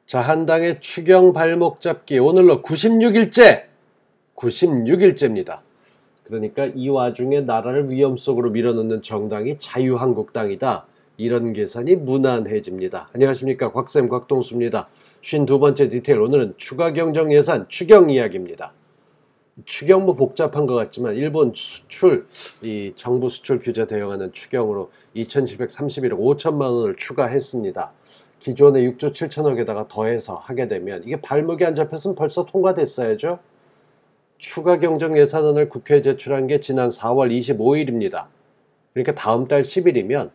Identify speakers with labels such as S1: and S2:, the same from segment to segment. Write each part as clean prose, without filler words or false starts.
S1: 자, 한당의 추경 발목 잡기 오늘로 96일째! 96일째입니다. 그러니까 이 와중에 나라를 위험 속으로 밀어넣는 정당이 자유한국당이다. 이런 계산이 무난해집니다. 안녕하십니까, 곽쌤 곽동수입니다. 52번째 디테일, 오늘은 추가경정 예산 추경 이야기입니다. 추경 뭐 복잡한 것 같지만 일본 수출, 이 정부 수출 규제 대응하는 추경으로 2731억 5천만 원을 추가했습니다. 기존의 6조 7천억에다가 더해서 하게 되면 이게 발목이 안 잡혔으면 벌써 통과됐어야죠. 추가 경정 예산안을 국회에 제출한 게 지난 4월 25일입니다. 그러니까 다음 달 10일이면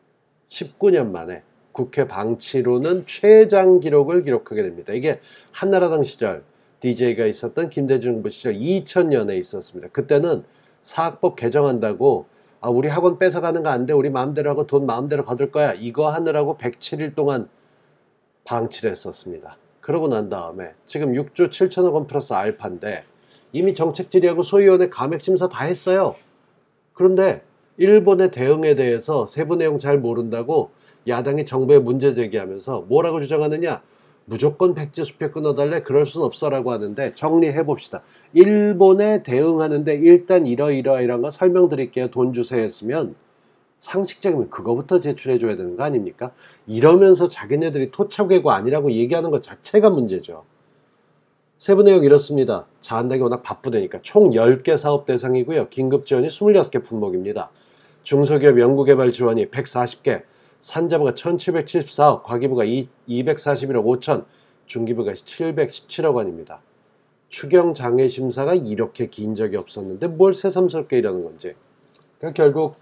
S1: 19년 만에 국회 방치로는 최장 기록을 기록하게 됩니다. 이게 한나라당 시절 DJ가 있었던 김대중 정부 시절 2000년에 있었습니다. 그때는 사학법 개정한다고 우리 학원 뺏어가는 거 안 돼. 우리 마음대로 하고 돈 마음대로 거둘 거야. 이거 하느라고 107일 동안 방치를 했었습니다. 그러고 난 다음에 지금 6조 7천억 원 플러스 알파인데 이미 정책 질의하고 소위원회 감액 심사 다 했어요. 그런데 일본의 대응에 대해서 세부 내용 잘 모른다고 야당이 정부에 문제 제기하면서 뭐라고 주장하느냐? 무조건 백지 수표 끊어달래? 그럴 순 없어 라고 하는데 정리해봅시다. 일본에 대응하는데 일단 이런 거 설명드릴게요. 돈 주세요 했으면 상식적이면 그거부터 제출해줘야 되는 거 아닙니까? 이러면서 자기네들이 토착외고 아니라고 얘기하는 것 자체가 문제죠. 세부 내용 이렇습니다. 자한당이 워낙 바쁘다니까 총 10개 사업 대상이고요. 긴급 지원이 26개 품목입니다. 중소기업 연구개발 지원이 140개, 산자부가 1774억, 과기부가 241억 5천, 중기부가 717억 원입니다. 추경 장애 심사가 이렇게 긴 적이 없었는데 뭘 새삼스럽게 이러는 건지. 그러니까 결국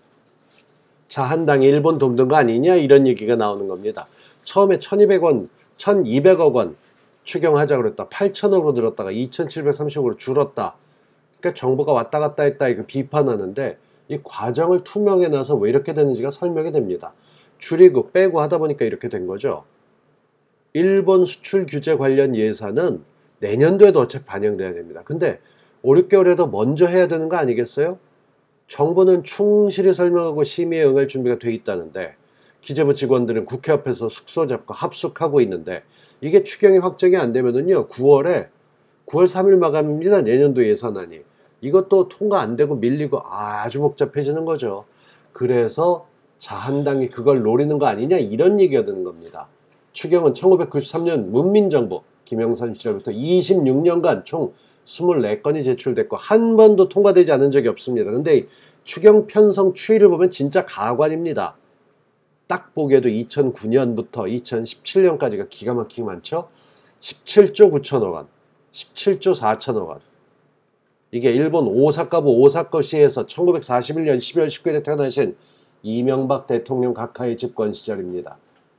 S1: 자한당이 일본 돈 든 거 아니냐 이런 얘기가 나오는 겁니다. 처음에 1200억 원 추경하자고 그랬다. 8천억으로 늘었다가 2730억으로 줄었다. 그러니까 정부가 왔다 갔다 했다 이거 비판하는데 이 과정을 투명해놔서 왜 이렇게 되는지가 설명이 됩니다. 줄이고 빼고 하다 보니까 이렇게 된 거죠. 일본 수출 규제 관련 예산은 내년도에도 어차피 반영돼야 됩니다. 근데 5, 6개월에도 먼저 해야 되는 거 아니겠어요? 정부는 충실히 설명하고 심의에 응할 준비가 돼 있다는데 기재부 직원들은 국회 앞에서 숙소 잡고 합숙하고 있는데 이게 추경이 확정이 안 되면은요 9월 3일 마감입니다. 내년도 예산안이. 이것도 통과 안 되고 밀리고 아주 복잡해지는 거죠. 그래서 자한당이 그걸 노리는 거 아니냐 이런 얘기가 드는 겁니다. 추경은 1993년 문민정부 김영삼 시절부터 26년간 총 24건이 제출됐고 한 번도 통과되지 않은 적이 없습니다. 근데 추경 편성 추이를 보면 진짜 가관입니다. 딱 보기에도 2009년부터 2017년까지가 기가 막히게 많죠. 17조 9천억 원, 17조 4천억 원. 이게 일본 오사카부 오사카시에서 1941년 12월 19일에 태어나신 이명박 대통령 각하의 집권 시절입니다.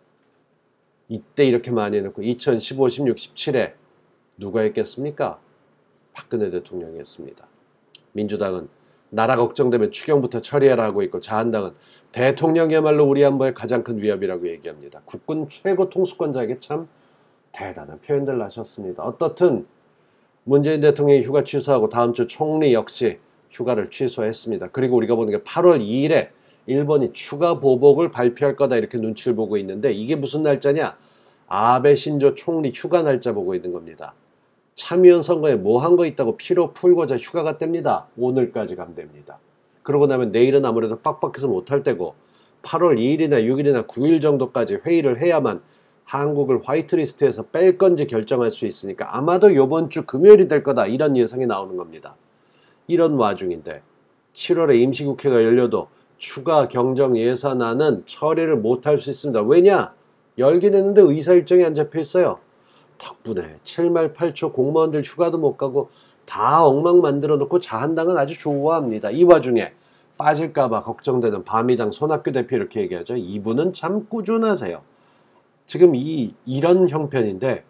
S1: 이때 이렇게 많이 해놓고 2015, 16, 17에 누가 했겠습니까? 박근혜 대통령이 했습니다. 민주당은 나라 걱정되면 추경부터 처리하라 하고 있고 자한당은 대통령이야말로 우리 안보의 가장 큰 위협이라고 얘기합니다. 국군 최고 통수권자에게 참 대단한 표현들을 하셨습니다. 어떻든 문재인 대통령이 휴가 취소하고 다음 주 총리 역시 휴가를 취소했습니다. 그리고 우리가 보는 게 8월 2일에 일본이 추가 보복을 발표할 거다 이렇게 눈치를 보고 있는데 이게 무슨 날짜냐? 아베 신조 총리 휴가 날짜 보고 있는 겁니다. 참의원 선거에 뭐 한 거 있다고 피로 풀고자 휴가가 뗍니다. 오늘까지 간답니다. 그러고 나면 내일은 아무래도 빡빡해서 못할 때고 8월 2일이나 6일이나 9일 정도까지 회의를 해야만 한국을 화이트리스트에서 뺄 건지 결정할 수 있으니까 아마도 이번 주 금요일이 될 거다 이런 예상이 나오는 겁니다. 이런 와중인데 7월에 임시국회가 열려도 추가 경정 예산안은 처리를 못할 수 있습니다. 왜냐? 열긴 했는데 의사 일정이 안 잡혀 있어요. 덕분에 7말 8초 공무원들 휴가도 못 가고 다 엉망 만들어 놓고 자한당은 아주 좋아합니다. 이 와중에 빠질까봐 걱정되는 바미당 손학규 대표 이렇게 얘기하죠. 이분은 참 꾸준하세요. 지금 이런 형편인데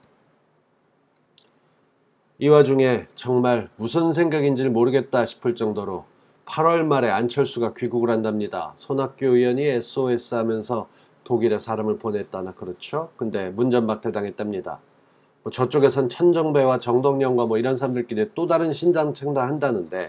S1: 이 와중에 정말 무슨 생각인지를 모르겠다 싶을 정도로 8월 말에 안철수가 귀국을 한답니다. 손학규 의원이 SOS 하면서 독일에 사람을 보냈다나 그렇죠? 근데 문전박대 당했답니다. 저쪽에선 천정배와 정동영과 이런 사람들끼리 또 다른 신당 창당한다는데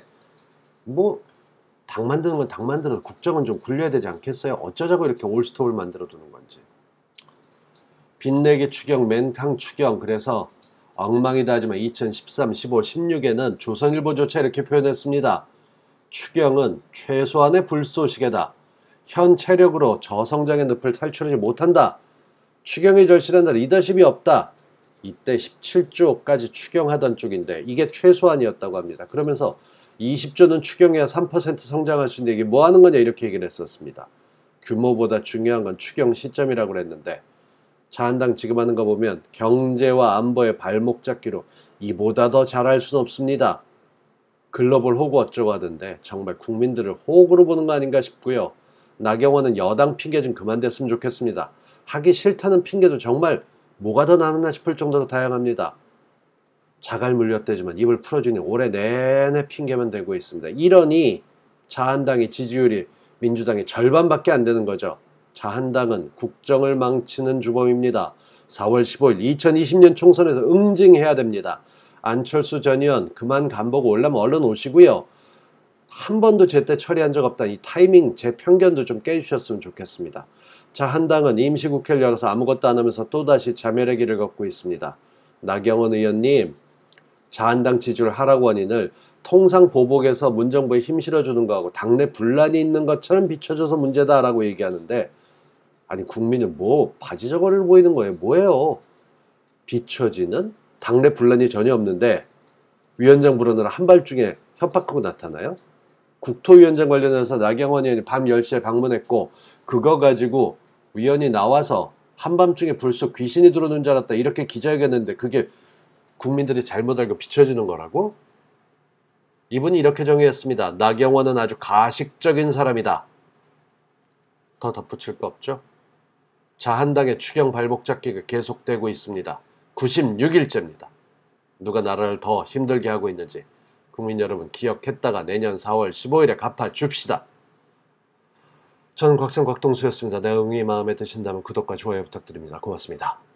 S1: 당 만드는 건 당 만드는 국정은 좀 굴려야 되지 않겠어요? 어쩌자고 이렇게 올스톱을 만들어 두는 건지. 빚내기 추경, 멘캉 추경. 그래서 엉망이다 하지만 2013, 15, 16에는 조선일보조차 이렇게 표현했습니다. 추경은 최소한의 불쏘시개다. 현 체력으로 저성장의 늪을 탈출하지 못한다. 추경이 절실한 날 리더십이 없다. 이때 17조까지 추경하던 쪽인데 이게 최소한이었다고 합니다. 그러면서 20조는 추경해야 3% 성장할 수 있는데 이게 뭐 하는 거냐 이렇게 얘기를 했었습니다. 규모보다 중요한 건 추경 시점이라고 그랬는데 자한당 지금 하는 거 보면 경제와 안보의 발목 잡기로 이보다 더 잘할 수는 없습니다. 글로벌 호구 어쩌고 하던데 정말 국민들을 호구로 보는 거 아닌가 싶고요. 나경원은 여당 핑계 좀 그만 댔으면 좋겠습니다. 하기 싫다는 핑계도 정말 뭐가 더 남나 싶을 정도로 다양합니다. 자갈 물렸대지만 입을 풀어주니 올해 내내 핑계만 대고 있습니다. 이러니 자한당의 지지율이 민주당의 절반밖에 안 되는 거죠. 자한당은 국정을 망치는 주범입니다. 4월 15일 2020년 총선에서 응징해야 됩니다. 안철수 전 의원 그만 간보고 올라면 얼른 오시고요. 한 번도 제때 처리한 적 없다. 이 타이밍 제 편견도 좀 깨주셨으면 좋겠습니다. 자한당은 임시국회를 열어서 아무것도 안 하면서 또다시 자멸의 길을 걷고 있습니다. 나경원 의원님, 자한당 지지율 하락 원인을 통상 보복에서 문정부에 힘 실어주는 거하고 당내 분란이 있는 것처럼 비춰져서 문제다라고 얘기하는데 아니 국민은 뭐 바지저고리를 보이는 거예요. 뭐예요? 비춰지는 당내 분란이 전혀 없는데 위원장 부르느라 한밤중에 협박하고 나타나요? 국토위원장 관련해서 나경원 의원이 밤 10시에 방문했고 그거 가지고 위원이 나와서 한밤중에 불쑥 귀신이 들어오는 줄 알았다 이렇게 기자회견했는데 그게 국민들이 잘못 알고 비춰지는 거라고? 이분이 이렇게 정의했습니다. 나경원은 아주 가식적인 사람이다. 더 덧붙일 거 없죠? 자한당의 추경 발목 잡기가 계속되고 있습니다. 96일째입니다. 누가 나라를 더 힘들게 하고 있는지 국민 여러분 기억했다가 내년 4월 15일에 갚아줍시다. 저는 곽성곽동수였습니다. 내용이 마음에 드신다면 구독과 좋아요 부탁드립니다. 고맙습니다.